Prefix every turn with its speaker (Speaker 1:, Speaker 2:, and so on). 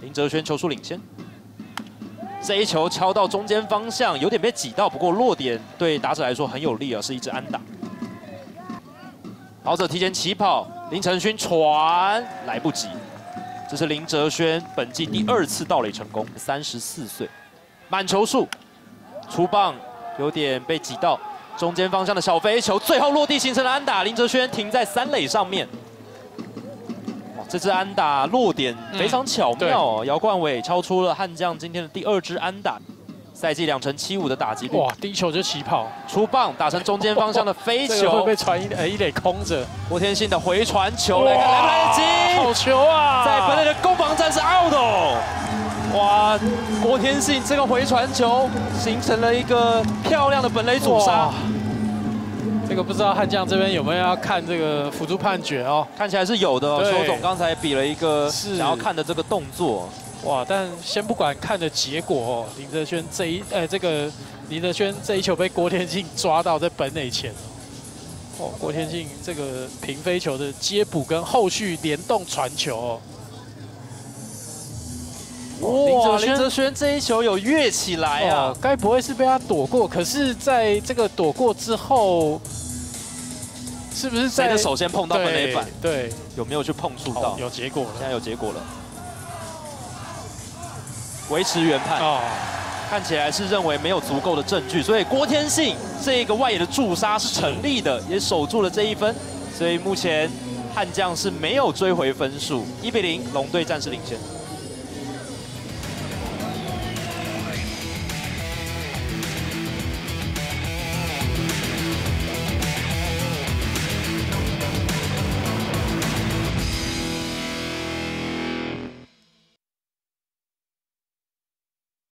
Speaker 1: 林哲轩球数领先。这一球敲到中间方向，有点被挤到，不过落点对打者来说很有利啊，是一支安打。跑者提前起跑，林承勋传来不及。这是林哲轩本季第2次盗垒成功，34岁，满球数，出棒有点被挤到。 中间方向的小飞球，最后落地形成了安打。林哲轩停在3垒上面。哇，这支安打落点非常巧妙哦。姚冠伟敲出了悍将今天的第2支安打，赛季2.75%的打击率。
Speaker 2: 哇，第一球就起跑，
Speaker 1: 出棒打成中间方向的飞球，
Speaker 2: 这个会被传一垒空着。
Speaker 1: 郭天信的回传球，来看来不来得及？
Speaker 2: 好球啊！
Speaker 1: 在本垒的攻防战是 out 哦。 哇，郭天信这个回传球形成了一个漂亮的本垒阻杀。
Speaker 2: 这个不知道悍将这边有没有要看这个辅助判决哦？
Speaker 1: 看起来是有的哦。邱总刚才比了一个想要看的这个动作。
Speaker 2: 哇，但先不管看的结果哦，林哲轩林哲轩这一球被郭天信抓到在本垒前。哦，郭天信这个平飞球的接捕跟后续联动传球哦。
Speaker 1: 哇，林哲轩这一球有跃起来啊！
Speaker 2: 该不会是被他躲过？可是在这个躲过之后，是不是
Speaker 1: 谁的手先碰到本垒板？
Speaker 2: 对，
Speaker 1: 有没有去碰触到？
Speaker 2: 有结果了，
Speaker 1: 现在有结果了，维持原判。哦，看起来是认为没有足够的证据，所以郭天信这个外野的驻杀是成立的，也守住了这一分。所以目前悍将是没有追回分数，1比0，龙队暂时领先。